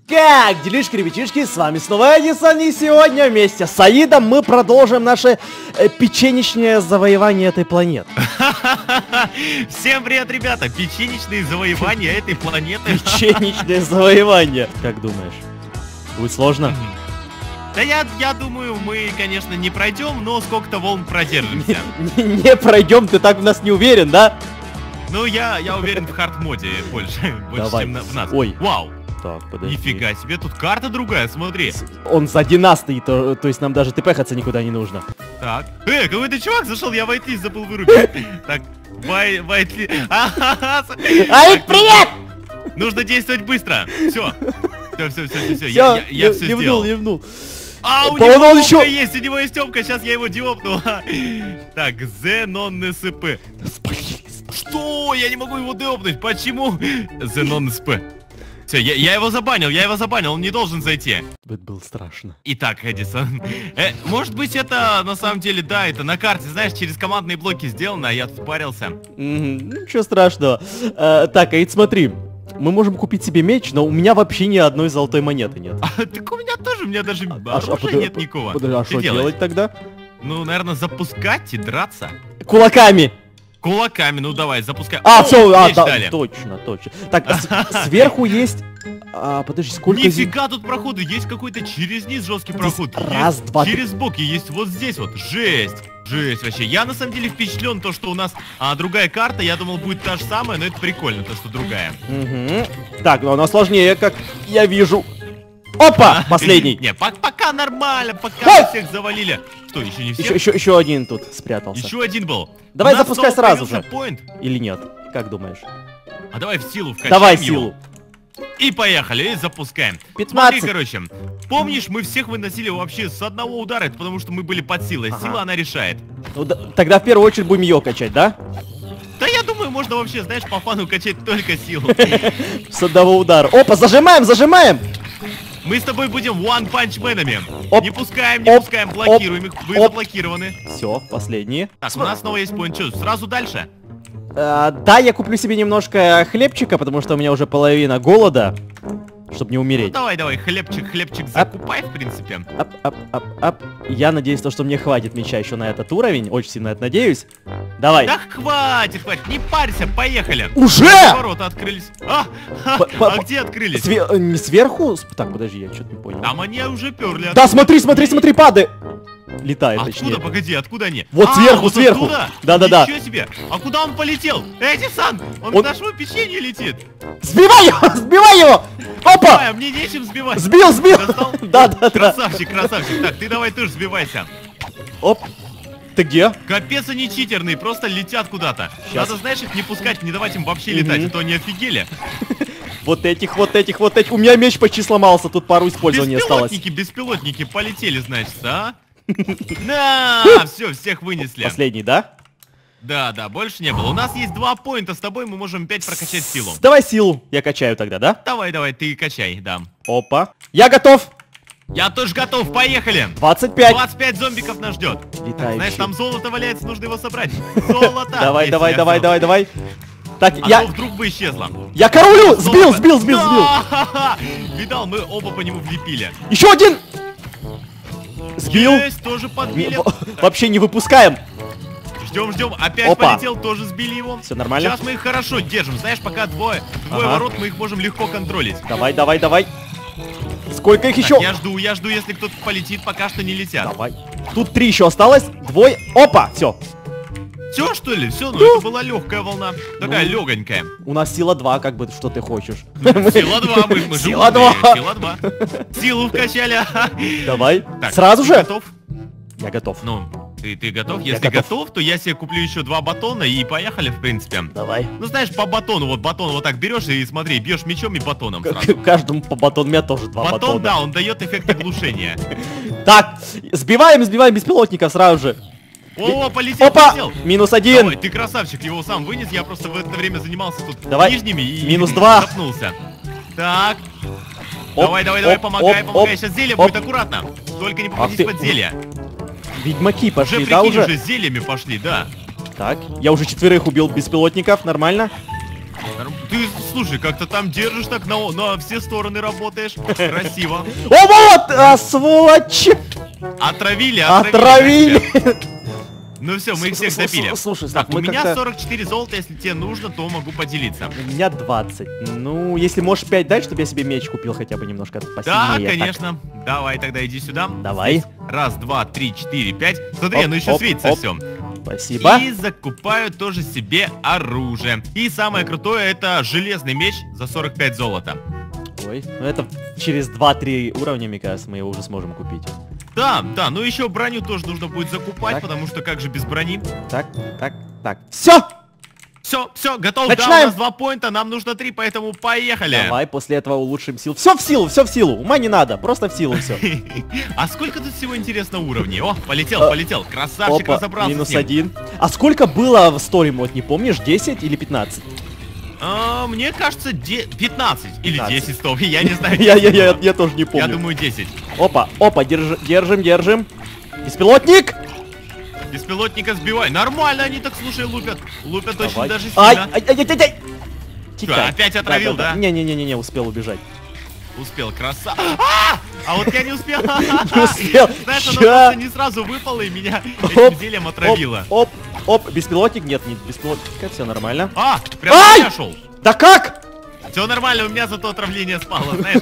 Как делишки, ребятишки, с вами снова Эдисон, и сегодня вместе с Саидом мы продолжим наше печенечное завоевание этой планеты. Всем привет, ребята! Печенечные завоевания этой планеты. Печенечное завоевание. Как думаешь, будет сложно? Да я думаю, мы, конечно, не пройдем, но сколько-то волн продержимся. Не пройдем, ты так в нас не уверен, да? Ну, я уверен в хард-моде больше, чем в нас. Ой. Вау! Так, подожди. Нифига себе, тут карта другая, смотри. Он сзади нас стоит, то есть нам даже тпхаться никуда не нужно. Так. Какой-то чувак зашел, я Вайтли забыл вырубить. Так, Вайтли. Аид, привет! Нужно действовать быстро. Все. Все. Я все сделал. Ливнул. А, у него еще есть, у него есть темка, сейчас я его диопну. Так, Зенон СП. Что? Я не могу его диопнуть, почему? Зенон СП. Все, я его забанил, он не должен зайти. Это было страшно. Итак, Эдисон, может быть это на самом деле, да, это на карте, знаешь, через командные блоки сделано, а я тут парился. Ничего страшного. Так, Аид, смотри. Мы можем купить себе меч, но у меня вообще ни одной золотой монеты нет. Так у меня тоже, у меня даже оружия нет никакого. А что делать тогда? Ну, наверное, запускать и драться. Кулаками! Кулаками, ну давай, запускай. Все, да, точно. Так, сверху есть... подожди, сколько... Нифига тут проходы, есть какой-то через низ жесткий проход. Раз, два, через бок, и есть вот здесь вот, жесть вообще. Я на самом деле впечатлен, то, что у нас другая карта, я думал, будет та же самая, но это прикольно, то, что другая. Так, но она сложнее, как я вижу. Опа, последний. Не, пока нормально, пока всех завалили. Что, еще не все? Еще один тут спрятался. Еще один был. Давай запускай сразу же. Point. Или нет? Как думаешь? А давай в силу вкачаем. Давай силу. И поехали, и запускаем. 15. Смотри, короче, помнишь, мы всех выносили вообще с одного удара, это потому что мы были под силой. Сила, она решает. Ну, тогда в первую очередь будем ее качать, да? Да я думаю, можно вообще, знаешь, по фану качать только силу. С одного удара. Опа, зажимаем! Мы с тобой будем one-punch-менами. Не пускаем, блокируем их, вы заблокированы. Все, последние. Так, у нас снова есть поинт. Что, сразу дальше? Да, я куплю себе немножко хлебчика, потому что у меня уже половина голода, чтобы не умереть. Ну, давай, хлебчик закупай, в принципе. Я надеюсь, что мне хватит меча еще на этот уровень, очень сильно это надеюсь. Давай. Да хватит, не парься, поехали. Уже? Ворота открылись. А где открылись? Не сверху? Так, подожди, я что-то не понял. Там они уже перли. Да, смотри, падай. Летает, точнее. Откуда, погоди, откуда они? Вот сверху. Да. Ничего себе. А куда он полетел? Эдисон, он к нашему печенью летит. Сбивай его! Опа! Мне нечем сбивать. Сбил. Да. Красавчик. Так, ты давай тоже сбивайся. Оп. Ты где? Капец, они читерные, просто летят куда-то. Надо, знаешь, их не пускать, не давать им вообще летать, а то они офигели. Вот этих. У меня меч почти сломался, тут пару использований осталось. Беспилотники полетели, значит, а? На, все, всех вынесли. Последний, да? Да, больше не было. У нас есть 2 поинта, с тобой мы можем 5 прокачать силу. Давай силу, я качаю тогда, да? Давай, ты качай, да. Опа. Я готов. Я тоже готов, поехали. 25 зомбиков нас ждет. Летающий. Знаешь, там золото валяется, нужно его собрать. Золото. Давай. Так, вдруг бы исчезло. Я королю! Сбил! Видал, мы оба по нему влепили. Еще один! Сбил! Есть, тоже подбили. Вообще не выпускаем. Ждем. Опять полетел, тоже сбили его. Все нормально. Сейчас мы их хорошо держим. Знаешь, пока двое ворот, мы их можем легко контролить. Давай. Сколько их еще? Я жду, если кто-то полетит, пока что не летят. Давай. Тут 3 еще осталось. 2. Опа, все. Все, что ли? Все, это была легкая волна. Такая легонькая. У нас сила 2, как бы, что ты хочешь. Сила 2, мы Сила 2. Силу вкачали. Давай. Так, сразу же? Готов? Я готов. Ну, ты готов? Если готов, то я себе куплю еще 2 батона и поехали, в принципе. Давай. Ну, знаешь, по батону, батон вот так берешь и смотри, бьешь мечом и батоном сразу. Каждому по батону, у меня тоже 2 батона. Батон, да, он дает эффект оглушения. Так, сбиваем беспилотников сразу же. О, полетел. -1. Давай, ты красавчик, его сам вынес, я просто в это время занимался тут нижними и -2. запнулся. Так. Давай, помогай. Сейчас зелье будет, аккуратно. Только не попадись под зелье. Ведьмаки пошли, уже, да, прикинь, уже? Уже зельями пошли, да. Так, я уже 4 убил беспилотников, нормально. ты, слушай, как-то там держишь так на все стороны работаешь. Красиво. О, вот, сволочь! Отравили. Ну все, мы их всех допили. Слушай, так, у меня 44 золота, если тебе нужно, то могу поделиться. У меня 20. Ну, если можешь 5 дать, чтобы я себе меч купил хотя бы немножко посильнее. Да, конечно. Так. Давай тогда иди сюда. Давай. Здесь 1, 2, 3, 4, 5. Смотри, ну еще светится все. Спасибо. И закупаю тоже себе оружие. И самое крутое, это железный меч за 45 золота. Ой, ну это через 2-3 уровня, мне кажется, мы его уже сможем купить. Да, ну еще броню тоже нужно будет закупать, так. Потому что как же без брони? Так. Все! Все, готов. Начинаем. Да, у нас 2 поинта, нам нужно 3, поэтому поехали. Давай, после этого улучшим силу. Все в силу. Ума не надо, просто в силу все. А сколько тут всего интересно уровней? О, полетел. Красавчик, разобрался минус с ним. 1. А сколько было в story мод, не помнишь? 10 или 15? Мне кажется, 15 или 15. 10, стоп, я не знаю. Я тоже не помню. Я думаю 10. Опа, держим. Беспилотник! Беспилотника сбивай. Нормально они так, слушай, лупят. Лупят очень даже Ай! сильно. Тихо. Опять отравил, да? Не, успел убежать. Успел, красава. А вот я не успел. Не успел. Знаешь, она просто не сразу выпала и меня этим зельем отравила. Оп, беспилотник? Нет, не беспилотник, все нормально. Прям на меня шел. Да как? Все нормально, у меня зато отравление спало, знаешь.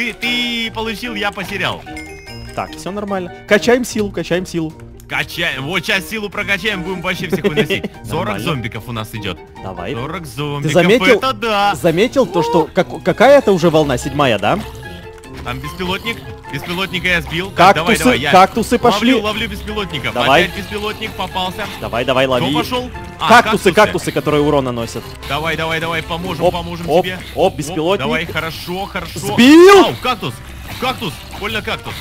Ты получил, я потерял. Так, все нормально. Качаем силу. Качаем. Вот сейчас силу прокачаем, будем вообще всех выносить. 40 зомбиков у нас идет. Давай. 40 зомбиков, Ты заметил, это да. Заметил то, что какая это уже волна? 7-я, да? Там беспилотник. Беспилотника я сбил. Кактусы пошли. Ловлю беспилотников. Давай. Опять беспилотник попался. Давай, лови. Кто пошел? Кактусы, которые урон наносят. Давай, поможем тебе. Беспилотник. Давай, хорошо. Сбил! Ау, кактус, больно кактус.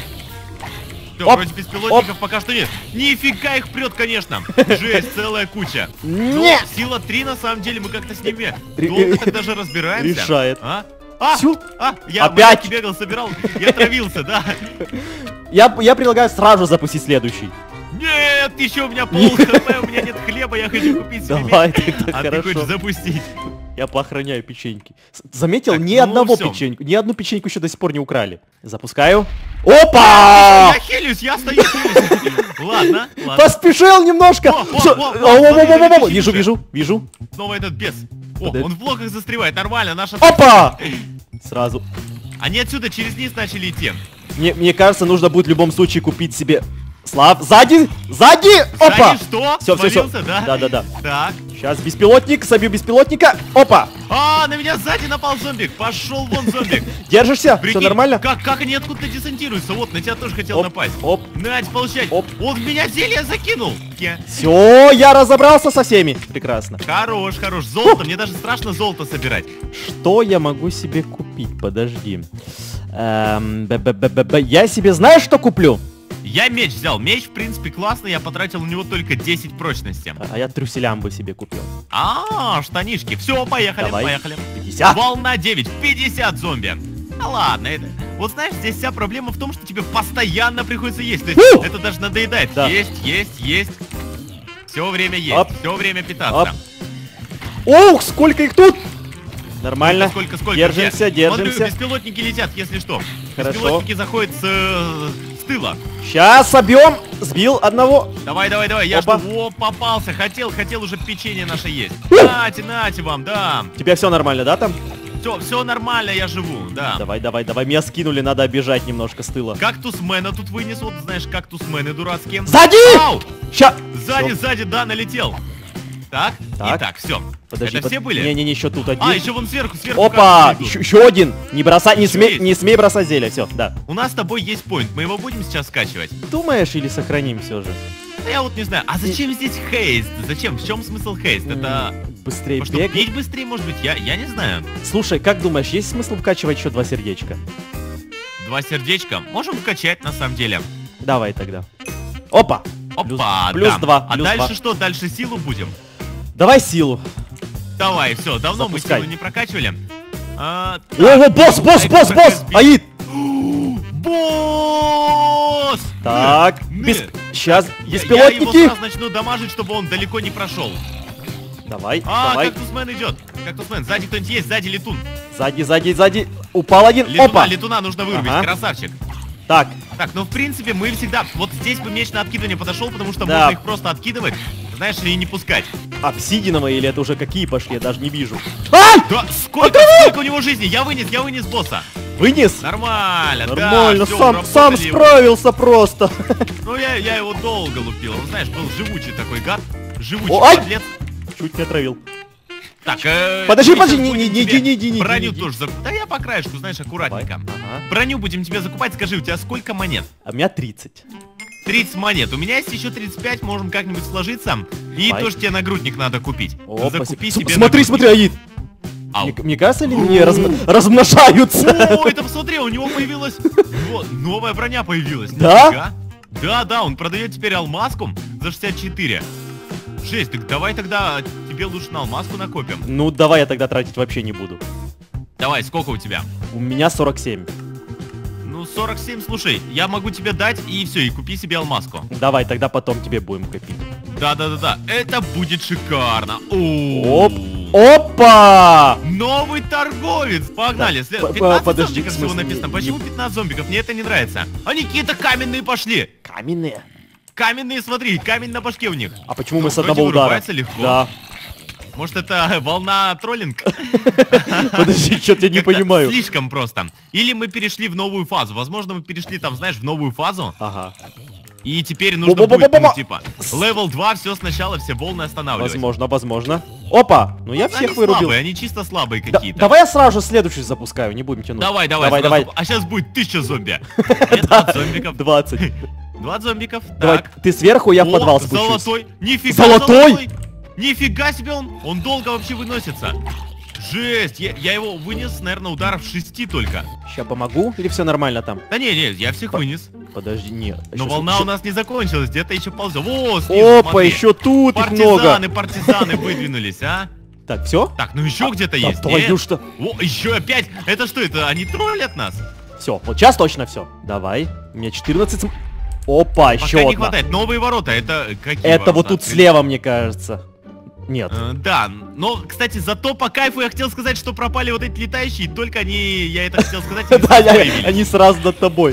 Все, вроде беспилотников пока что нет. Нифига их прет, конечно. Жесть, целая куча. Нет! Сила 3, на самом деле, мы как-то с ними долго так даже разбираемся. Решает. Я опять бегал, собирал и отравился, да. Я предлагаю сразу запустить следующий. Нет, еще у меня пол хп, у меня нет хлеба, я хочу купить себе. Давай, тогда А хорошо. ты хочешь запустить? Я поохраняю печеньки. Заметил, Так, ни одну печеньку еще до сих пор не украли. Запускаю. Опа! Я хилюсь, я стою, хилюсь. Ладно. Поспешил немножко. Вижу. Снова этот бес. Подожди. Он в блоках застревает, нормально, наша... Опа! Сразу. Они отсюда через низ начали идти. Мне кажется, нужно будет в любом случае купить себе... Сзади! Опа! Что? Все. Свалился, да? Да. Так. Сейчас беспилотник, собью беспилотника. Опа! На меня сзади напал зомбик. Пошел вон зомбик. Держишься? Прикинь, Все нормально? Как они откуда-то десантируются? Вот, на тебя тоже хотел напасть. Надь, получать. Он в меня зелье закинул. Все, я разобрался со всеми. Прекрасно. Хорош. Золото. Мне даже страшно золото собирать. Что я могу себе купить? Подожди. Я себе знаешь, что куплю? Я меч взял. Меч, в принципе, классный. Я потратил на него только 10 прочности. А я трюселям бы себе купил. Штанишки. Все, поехали. 50. Волна 9. 50 зомби. Ладно, это... Вот знаешь, здесь вся проблема в том, что тебе постоянно приходится есть. То есть это даже надоедает. Да. Есть. Все время есть. Все время питаться. Ох, сколько их тут! Нормально. Сколько? Держимся. Смотрю, беспилотники летят, если что. Хорошо. Беспилотники заходят с тыла. Сейчас собьем. Сбил одного. Давай. Я что? Попался. Хотел уже печенье наше есть. Нате вам, да. У тебя все нормально, да, там? Все нормально, я живу, да. Давай. Меня скинули, надо обижать немножко с тыла. Кактусмена тут вынес, вот знаешь, кактусмены дурацкие. Сзади! Ща! Сзади, да, налетел. Так. Все. Подожди, это все были? Не, еще тут один. Еще вон сверху. Опа! Еще один! Не смей бросать зелье, все, да. У нас с тобой есть поинт, мы его будем сейчас скачивать. Думаешь, или сохраним все же? Я вот не знаю, а зачем здесь хейст? Зачем? В чем смысл хейст? Это... Быстрее бегать? Бить быстрее, может быть, я не знаю. Слушай, как думаешь, есть смысл вкачивать еще 2 сердечка? 2 сердечка? Можем вкачать, на самом деле. Давай тогда. Опа! Плюс 2. А дальше что? Дальше силу будем? Давай силу. Давай, все, давно мы силу не прокачивали. Босс! Аид! Босс! Так, сейчас Я его беспилотники. сразу начну дамажить, чтобы он далеко не прошел. Давай, А, давай. кактусмен идет. Кактусмен, сзади кто-нибудь есть, сзади летун. Сзади. Упал один. Летуна, Опа. летуна нужно вырубить, Ага. красавчик. Так, Так, ну в принципе мы всегда... Вот здесь бы меч на откидывание подошел, потому что Да. можно их просто откидывать, знаешь, и не пускать. обсидиановые или это уже какие пошли, я даже не вижу. Ай! Да, сколько у него жизни? Я вынес босса. Вынес? Нормально, Нормально, да, всё, сам уработали его. справился просто. Ну я его долго лупил, он, знаешь, был живучий такой гад. Живучий Ой! подлец. Чуть не отравил. Так, Подожди, мы сейчас не будем иди, тебе не иди. Броню тоже закупать. Да я по краешку, знаешь, аккуратненько. Ага. Броню будем тебе закупать, скажи, у тебя сколько монет? А у меня 30. 30 монет. У меня есть еще 35, можем как-нибудь сложиться. И Давай. тоже тебе нагрудник надо купить. О, Закупи спасибо. себе Смотри, смотри, Аид. Ау. Мне кажется, ли они размножаются? О, это посмотри, у него появилась новая броня появилась. Да? Нифига. Да, он продает теперь алмазку за 64. 6, так давай тогда тебе лучше на алмазку накопим. Ну, давай я тогда тратить вообще не буду. Давай, сколько у тебя? У меня 47. Ну, 47, слушай, я могу тебе дать и все, и купи себе алмазку. Давай, тогда потом тебе будем копить. Да, это будет шикарно. Оп. Опа! Новый торговец! Погнали! Да, 15 подожди, зомбиков в всего смысле? написано. Почему 15 зомбиков? Мне это не нравится. Они какие-то каменные пошли. Каменные. Каменные, смотри, камень на башке у них. А почему Ну, мы с вроде одного удара? вырубается легко. Да. Может, это волна троллинг? Подожди, что-то я не Как-то понимаю. Слишком просто. Или мы перешли в новую фазу. Возможно, мы перешли там, знаешь, в новую фазу. Ага. И теперь нужно будет, ну, типа, левел 2, все сначала, все волны останавливать. Возможно. Опа! Ну я Они всех вырубил. слабые, они чисто слабые Да- какие-то. давай я сразу же следующий запускаю, не будем тянуть. Давай. Давай. А сейчас будет 1000 зомби. Нет, 20 зомбиков. 20. 20 зомбиков. Давай, Так. ты сверху, я в О, подвал спущусь. Золотой. Нифига, Золотой? Нифига себе он долго вообще выносится. Жесть, я его вынес, наверное, ударов 6 только. Сейчас помогу? Или все нормально там? Да не, я всех вынес. Подожди, нет. Но Щас- волна щас- у нас не закончилась, где-то еще ползет. О, снизу, Опа, смотри. еще тут их много. Партизаны выдвинулись, а? Так, все? Так, ну еще где-то есть. твою нет? что? О, еще опять. Это что это? Они троллят нас? Все, вот сейчас точно все. Давай. У меня 14. Опа, Пока еще не одна. хватает. Новые ворота, это какие Это ворота? вот тут слева, мне кажется. Нет. Да, но, кстати, зато по кайфу я хотел сказать, что пропали вот эти летающие, только они, я это хотел сказать, они Да, сразу появились. они сразу над тобой.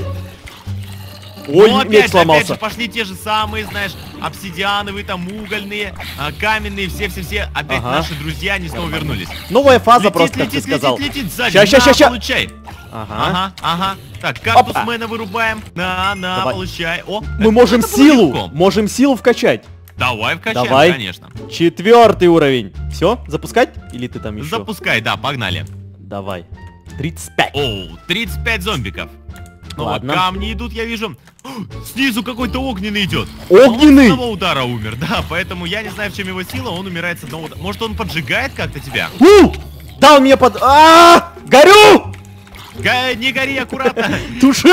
Но Ой, опять меч же, сломался. пошли те же самые, знаешь, обсидиановые, там, угольные, каменные, все, опять Ага. наши друзья, они снова вернулись. Новая фаза просто, как ты сказал. летит сзади, Ща. на, получай. Ага. Ага. Так, кактусмена вырубаем, на, Давай. получай. О, Мы можем это было силу, легко. можем силу вкачать. Давай вкачаем, Давай. конечно. 4-й уровень. Все, запускать? Или ты там еще? Запускай, да, погнали. Давай. 35. Оу, 35 зомбиков. Ну вот, Ладно. камни идут, я вижу. Снизу какой-то огненный идет. Огненный? Он с одного удара умер, да, поэтому я не знаю, в чем его сила, он умирает с одного удара. Может, он поджигает как-то тебя? Да, он меня под... Горю! Не гори, аккуратно. Туши!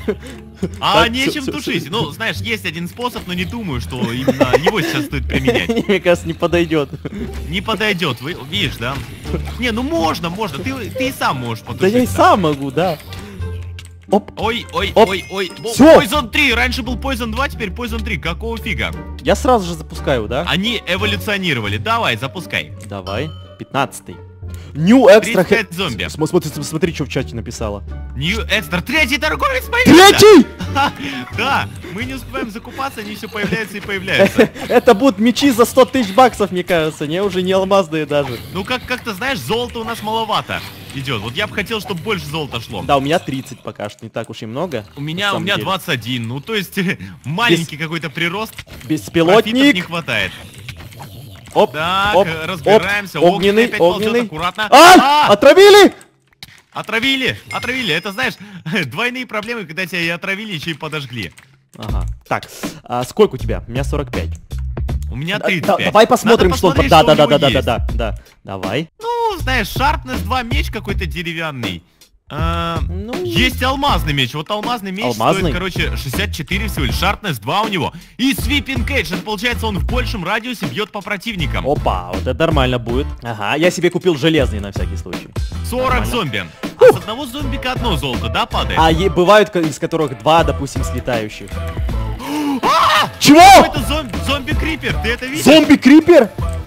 А Так, нечем всё. тушить. Ну, знаешь, есть один способ, но не думаю, что именно его сейчас стоит применять. Мне кажется, не подойдет. Не подойдет, вы видишь, да? Не, ну можно. Ты и сам можешь Да потушить. я и сам могу, да. Оп, Ой. Оп. Всё. Poison 3, раньше был Poison 2, теперь Poison 3. Какого фига? я сразу же запускаю, да? Они эволюционировали. Давай, запускай. Давай. 15-й. New Extra 35 зомби. Смотри, что в чате написала. New Extra. Третий торговец появился. Третий! Ха, да, мы не успеваем закупаться, они все появляются и появляются. Это будут мечи за 100 000 баксов, мне кажется, не уже не алмазные даже. Ну как-то, знаешь, золота у нас маловато идет. Вот я бы хотел, чтобы больше золота шло. Да, у меня 30 пока что, не так уж и много. У на меня самом деле. 21, ну то есть маленький какой-то прирост. Профитов не Беспилотник. хватает. Оп, Так, оп, разбираемся. оп, огненный, опять ползет, огненный. аккуратно. Отравили! Отравили. Это, знаешь, двойные проблемы, когда тебя и отравили, еще и подожгли. Ага. Так, сколько у тебя? У меня 45. У меня Да, 35. давай посмотрим, Надо что... посмотреть, Да, что у него есть. да. Давай. Ну, знаешь, Sharpness 2 меч какой-то деревянный. Ну, Есть алмазный меч. Вот алмазный меч Алмазный? стоит, короче, 64 всего лишь. Sharpness 2 у него. И Sweeping Edge. Это получается, он в большем радиусе бьет по противникам. Опа, вот это нормально будет. Ага, я себе купил железный на всякий случай. 40 нормально. зомби. А с одного зомбика одно золото, да, падает? Бывают, из которых 2, допустим, слетающих. Чего? Это зомби-крипер, ты это видишь? Зомби-крипер?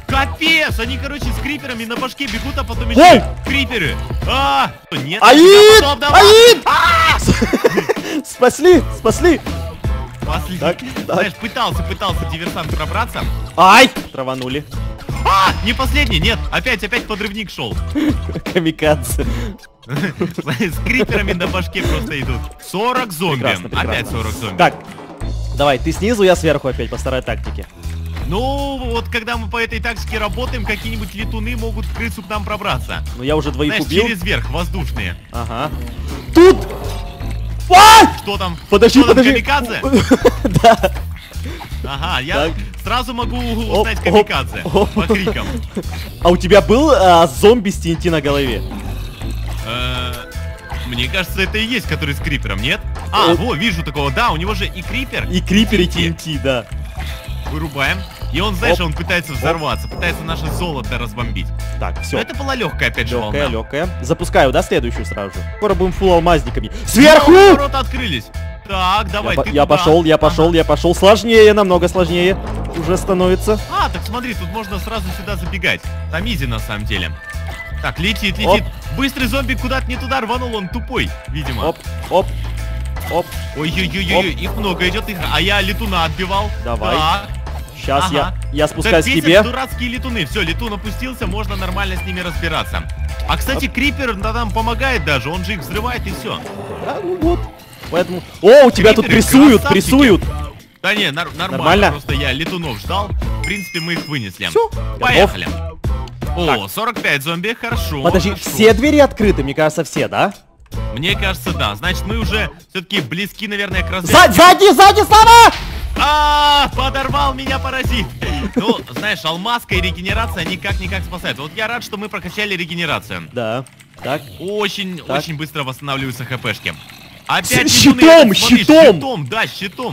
Капец! Они, короче, с криперами на башке бегут, а потом Ой! еще криперы. Нет. Аид! Потом давай. Аид! Спасли! Спасли! Так, Знаешь, пытался диверсант пробраться. Ай! Траванули. Не последний, нет. Опять подрывник шел. Камикадзе. С криперами на башке просто идут. 40 зомби. Прекрасно. Опять 40 зомби. Так, давай, ты снизу, я сверху опять по старой тактике. Ну, вот когда мы по этой тактике работаем, какие-нибудь летуны могут в крысу к нам пробраться. Ну я уже двоих Знаешь, убил. через верх, воздушные. Ага. Тут! А! Что там? Подожди, Что там, подожди. камикадзе? Да. Ага, я Так. сразу могу Оп, узнать оп, камикадзе оп. по крикам. А у тебя был зомби с TNT на голове? Мне кажется, это и есть, который с крипером, нет? Во, вижу такого, да, у него же и крипер. И крипер, и TNT, да. Вырубаем. И он, знаешь, Оп. он пытается взорваться, пытается наше золото разбомбить. Так, Но все. это была легкая, опять же, Легкая, волна. легкая. Запускаю, да, следующую сразу же. Скоро будем фулл алмазниками. Сверху! Ворота открылись. Так, давай, ты Я туда. пошел. Сложнее, намного сложнее. Уже становится. Так смотри, тут можно сразу сюда забегать. Там изи на самом деле. Так, летит. Оп. Быстрый зомби куда-то не туда рванул, он тупой, видимо. Оп, оп, оп. Ой-ой-ой, их много идет, а я летуна отбивал. Давай. Так. Сейчас Ага. я спускаюсь к Так бесит тебе. дурацкие летуны. Все, летун опустился, можно нормально с ними разбираться. А, кстати, крипер нам помогает даже, он же их взрывает и все. Да, ну вот. Поэтому... О, у тебя тут Криперы, прессуют, красавчики. прессуют. Да не, нормально, Нормально? просто я летунов ждал. В принципе, мы их вынесли. Всё, Поехали. О, Так. 45 зомби, хорошо. Подожди, хорошо. все двери открыты, мне кажется, все, да? Мне кажется, да. Значит, мы уже все-таки близки, наверное, к развязке. Сзади, Слава! Подорвал меня паразит. Ну, знаешь, алмазка и регенерация никак спасают. Вот я рад, что мы прокачали регенерацию. Да. Так. Очень быстро восстанавливаются хпшки. С Опять щитом, летуны, смотри, щитом! щитом, да, щитом.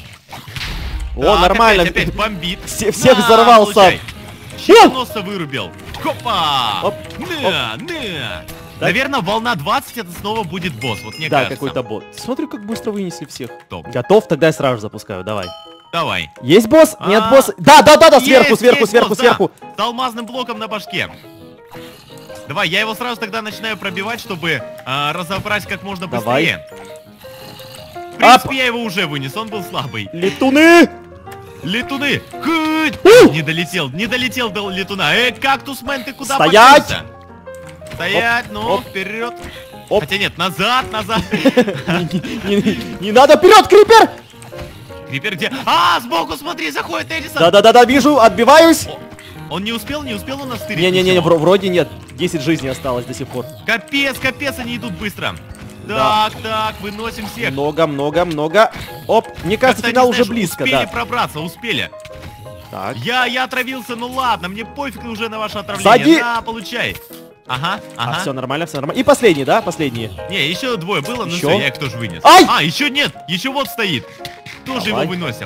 О, Так, нормально. Опять бомбит. Всех На, взорвал сам. получай. Щитоносца вырубил. Хопа! Оп, На. Наверное, волна 20 это снова будет босс, вот мне Да, кажется. какой-то бот. Смотри, как быстро вынесли всех. Топ. Готов? Тогда я сразу же запускаю, давай. Давай. Есть босс? Нет босса? Да, сверху, Есть, сверху, есть сверху, босс, да. сверху. С алмазным блоком на башке. Давай, я его сразу тогда начинаю пробивать, чтобы разобрать как можно Давай. быстрее. В принципе, я его уже вынес, он был слабый. Летуны! Летуны! Не долетел до летуна. Кактусмен, ты куда Стоять! покрылся? Стоять, ну, оп. вперед. Оп. Хотя нет, назад. Не надо, вперед, крипер! Крипер где? Сбоку смотри, заходит Эдисон. Да, вижу, отбиваюсь. Он не успел у нас стырить? Не, ничего? вроде нет. 10 жизней осталось до сих пор. Капец, они идут быстро. Да. Так, выносим всех. Много. Оп, мне кажется, Как-то финал они, уже знаешь, близко, успели да. пробраться, успели. Так. Я отравился, ну ладно, мне пофиг уже на ваше отравление. Сзади! На, получай. Ага. Все нормально. И последний, да? Последние. Не, еще двое было, но Еще? все, я их тоже вынес. Ай! Еще нет, еще вот стоит. Тоже Давай. его выносим.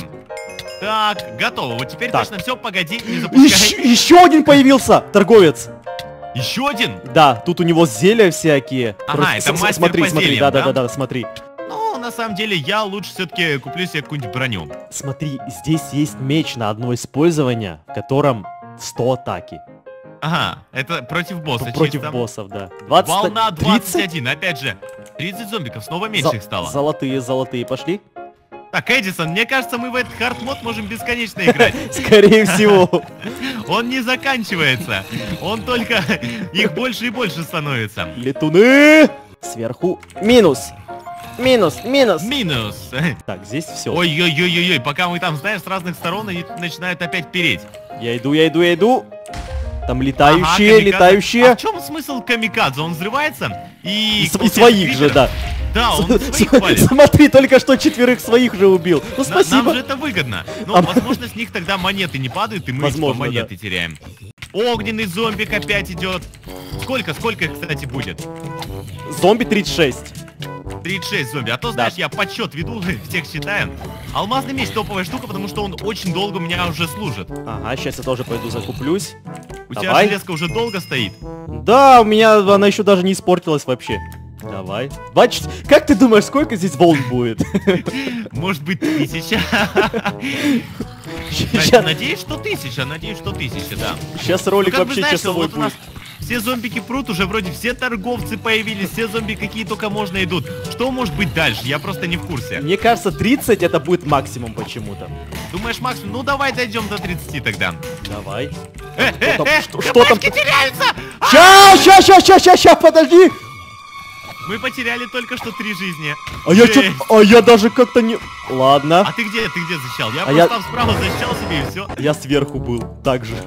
Так, готово. Вот теперь Так. точно все, погоди, не запускай. Еще один появился, торговец. Еще один? Да, тут у него зелья всякие. Ага, это мастер Смотри, по смотри, зельям, да? да, смотри. Ну, на самом деле, я лучше все-таки куплю себе какую-нибудь броню. Смотри, здесь есть меч на одно использование, в котором 100 атаки. Ага, это против босса Против чисто. боссов, да. 20, Волна 30? 21, опять же. 30 зомбиков, снова меньше их стало. Золотые пошли. Так, Эдисон, мне кажется, мы в этот хард-мод можем бесконечно играть. Скорее всего. Он не заканчивается. Он только... Их больше и больше становится. Летуны! Сверху. Минус. Минус. Минус. Так, здесь все. Ой-ой-ой-ой-ой, пока мы там, знаешь, с разных сторон они начинают опять переть. Я иду. Там Ага, летающие, камикадзе. А в чем смысл камикадзе? Он взрывается и... И своих же, да. Да, он своих валит. Смотри, только что 4 своих же убил. Ну, Нам спасибо. же это выгодно. Но, возможно, с них тогда монеты не падают, и мы Возможно, монеты теряем. Огненный зомбик опять идет. Сколько их, кстати, будет? Зомби 36. 36 зомби. А то, знаешь, я подсчет веду, всех считаем. Алмазный меч топовая штука, потому что он очень долго у меня уже служит. Ага, сейчас я тоже пойду закуплюсь. У тебя Давай. железка уже долго стоит. Да, у меня она еще даже не испортилась вообще. Давай. Как ты думаешь, сколько здесь волн будет? Может быть, 1000. Надеюсь, что 1000, надеюсь, что 1000, да. Сейчас ролик Ну, как бы, вообще знаешь, часовой вот у нас будет. все зомбики прут, уже вроде все торговцы появились, все зомби какие только можно идут. Что может быть дальше? Я просто не в курсе. Мне кажется, 30 это будет максимум почему-то. Думаешь, максимум? Ну давай дойдем до 30 тогда. Давай. Что там? Теряются! Ща, подожди! Мы потеряли только что 3 жизни. Я даже как-то не... Ладно. А ты где защищал? Я я- просто там справа защищал себе и все. Я сверху был, так же.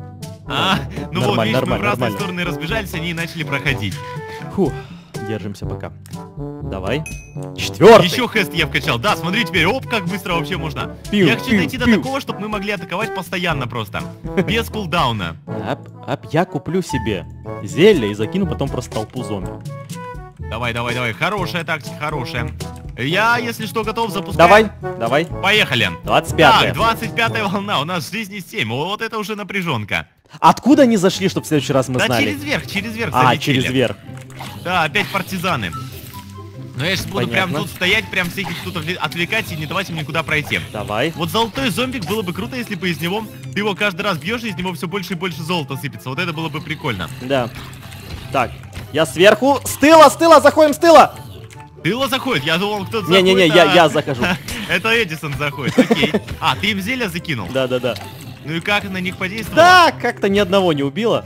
Ну вот, видишь, мы в разные нормально. стороны разбежались, они и начали проходить. Фух, держимся пока. Давай. 4. Еще хест я вкачал. Да, смотри теперь, оп, как быстро вообще можно. Пиу, Я хочу пиу, дойти до пиу. такого, чтобы мы могли атаковать постоянно просто. Без кулдауна. Я куплю себе зелье и закину потом просто толпу зомби. Давай. Хорошая тактика, хорошая. Я, если что, готов запускать. Давай. Поехали. 25-я. Так, 25-я волна. У нас жизни 7. Вот это уже напряженка. Откуда они зашли, чтобы в следующий раз мы Да знали? через верх залетели. Через верх. Да, опять партизаны. Но я сейчас буду прям Понятно. тут стоять, прям всяких тут отвлекать и не давать им никуда пройти. Давай. Вот золотой зомбик было бы круто, если бы из него ты его каждый раз бьешь, и из него все больше и больше золота сыпется. Вот это было бы прикольно. Да. Так, я сверху. С тыла, заходим с тыла. Тыло заходит, я думал, кто-то заходит. Не-не-не, я захожу. Это Эдисон заходит, окей. А, ты им зелье закинул? Да. Ну и как на них подействовало? Да, как-то ни одного не убило.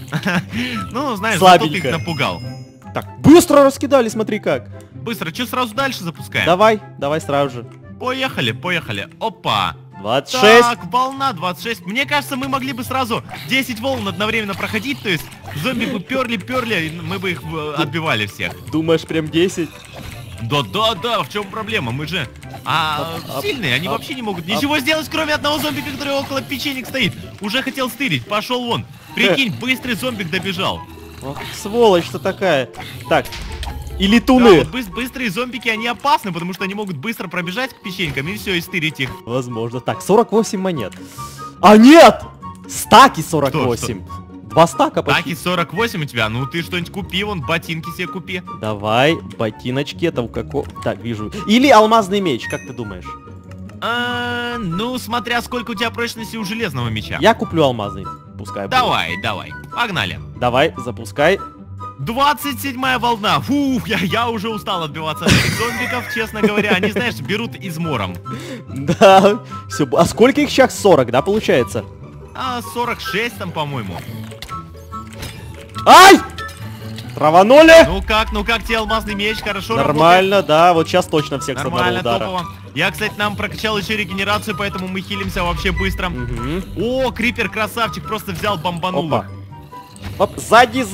Ну, знаешь, зато ты их Слабенько. напугал. Так, быстро раскидали, смотри как. Быстро, что сразу дальше запускаем? Давай сразу же. Поехали. Опа. 26. Так, волна 26. Мне кажется, мы могли бы сразу 10 волн одновременно проходить, то есть зомби бы перли, и мы бы их отбивали всех. Думаешь, прям 10? Да, в чем проблема? Мы же сильные, они вообще не могут ничего сделать, кроме одного зомбика, который около печенек стоит. Уже хотел стырить, пошел вон. Прикинь, быстрый зомбик добежал. Ох, сволочь-то такая. Так, и Да, летуны. вот быстрые зомбики, они опасны, потому что они могут быстро пробежать к печенькам и все, и стырить их. Возможно. Так, 48 монет. А нет! Стаки 48. 2 стака почти. Таки 48 у тебя, ну ты что-нибудь купи, вон ботинки себе купи. Давай, ботиночки, это у какого... Так, вижу. Или алмазный меч, как ты думаешь? Ну, смотря сколько у тебя прочности у железного меча. Я куплю алмазный, пускай будет. Давай, погнали. Давай, запускай. 27-я волна. Фух, я уже устал отбиваться от этих зомбиков, честно говоря. Они, знаешь, берут измором. Да, все. А сколько их сейчас? 40, да, получается? 46 там, по-моему. Ай! Траванули! Ну как тебе алмазный меч? Хорошо Нормально, да, вот сейчас точно всех с одного Нормально, удара. топово. Я, кстати, нам прокачал еще регенерацию, поэтому мы хилимся вообще быстро. Мгм. О, Крипер красавчик, просто взял бомбанул Опа. их. Оп, сзади.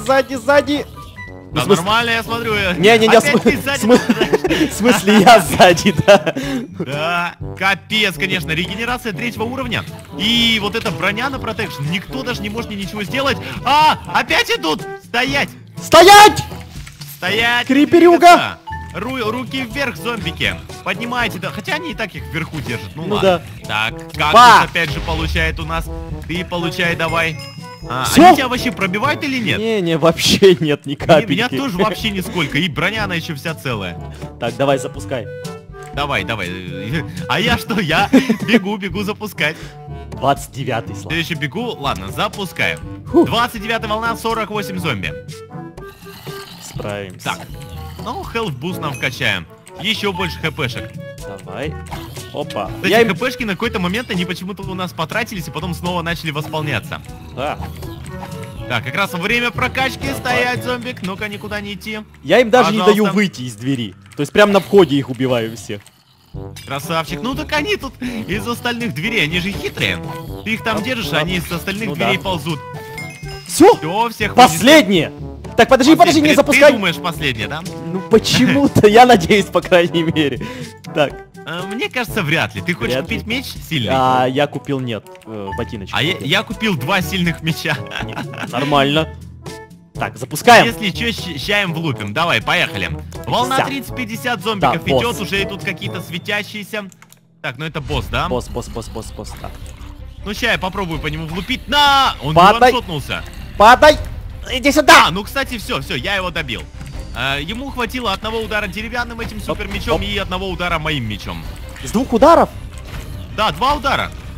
Да В смысле- нормально, я смотрю. Не-не-не, Опять ты сзади попадаешь. в смысле я сзади, да. Да, капец, конечно, регенерация 3-го уровня. И вот эта броня на протекшн, никто даже не может ничего сделать. Опять идут! Стоять! Стоять! Стоять! Криперюга! двигаться! Руки вверх, зомбики! Поднимайте, да. Хотя они и так их вверху держат. Ну, Ну ладно. Так, Ба! кактус опять же получает у нас. Ты получай давай. Всё? Они тебя вообще пробивают или нет? Не, вообще нет ни капельки. Меня тоже вообще нисколько. И броня она еще вся целая. Так, давай, запускай. Давай. А я что? Я бегу запускать. 29-й слав. Следующий бегу. Ладно, запускаю. Фух. 29 волна, 48 зомби. Справимся. Так. Ну, health boost нам вкачаем. Еще больше хпшек. Давай. Опа. Кстати, Я им... хпшки на какой-то момент они почему-то у нас потратились и потом снова начали восполняться. Да. Так, как раз время прокачки. Стоять, зомбик. Ну-ка, никуда не идти. Я им даже не Пожалуйста. даю выйти из двери. То есть прям на входе их убиваю всех. Красавчик. Ну так они тут из остальных дверей, они же хитрые. Ты их там держишь, а они из остальных Ну дверей да. ползут. Все, Все, всех последнее. Так, подожди, не Ты запускай. думаешь последнее, да? Ну почему-то, я надеюсь, по крайней мере. Так, Мне кажется, вряд ли. Ты хочешь Вряд купить ли. меч сильный? я купил, нет, ботиночки. А я купил 2 сильных меча. Нормально. Так, запускаем. Если что, щаем влупим. Давай, поехали. Волна 50. 30-50 зомбиков Да, босс. идет, уже идут какие-то светящиеся. Так, ну это босс, да? Босс. Так. Ну ща я попробую по нему влупить. На! Он Падай. ваншотнулся. Падай! Иди сюда! Ну, кстати, все, я его добил. Ему хватило одного удара деревянным этим супер мечом оп. и одного удара моим мечом. С 2 ударов? Да, 2 удара.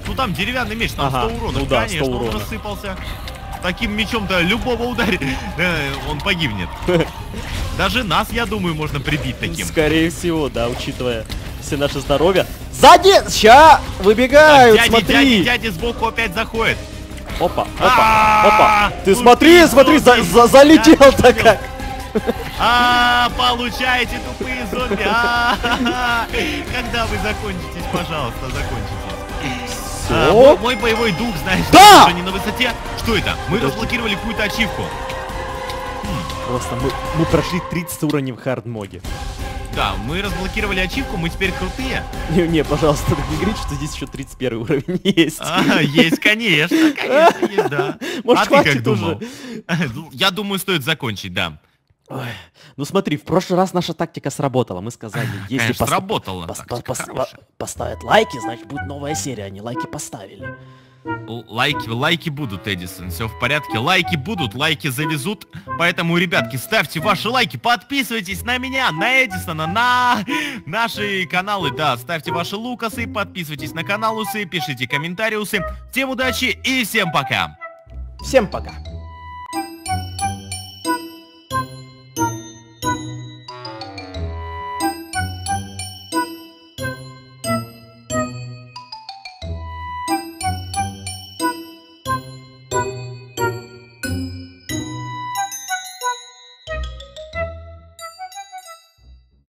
Ну там деревянный меч, там Ага, 100 урона. ну да, 100 Конечно, он урона. рассыпался. Таким мечом-то любого ударит, он погибнет. Даже нас, я думаю, можно прибить таким. Скорее всего, да, учитывая все наше здоровье. Сзади! Ща! Выбегают, Так, смотри! дядя сбоку опять заходит. Опа, опа, А-а-а! опа. Ты Тупые смотри, зомби. залетел-то как. Получайте, тупые зомби. Когда вы закончитесь, пожалуйста, закончитесь. Всё? Мой боевой дух, знаешь, Да! уже не на высоте. Что это? Мы разблокировали какую-то ачивку. Просто мы прошли 30 уровней в хардмоде. Да, мы разблокировали ачивку, мы теперь крутые. Не, пожалуйста, так не говорите, что здесь еще 31 уровень есть. Есть, конечно, есть, да. Может, А ты как хватит думал? уже? Я думаю, стоит закончить, да. Ой. Ну смотри, в прошлый раз наша тактика сработала. Мы сказали, если Конечно, сработала тактика хорошая. поставят лайки, значит будет новая серия. Они лайки поставили. Лайки будут, Эдисон, все в порядке. Лайки будут, лайки завезут. Поэтому, ребятки, ставьте ваши лайки, подписывайтесь на меня, на Эдисона, на наши каналы. Да, ставьте ваши лукасы, подписывайтесь на каналусы, пишите комментариусы. Всем удачи и всем пока. Всем пока.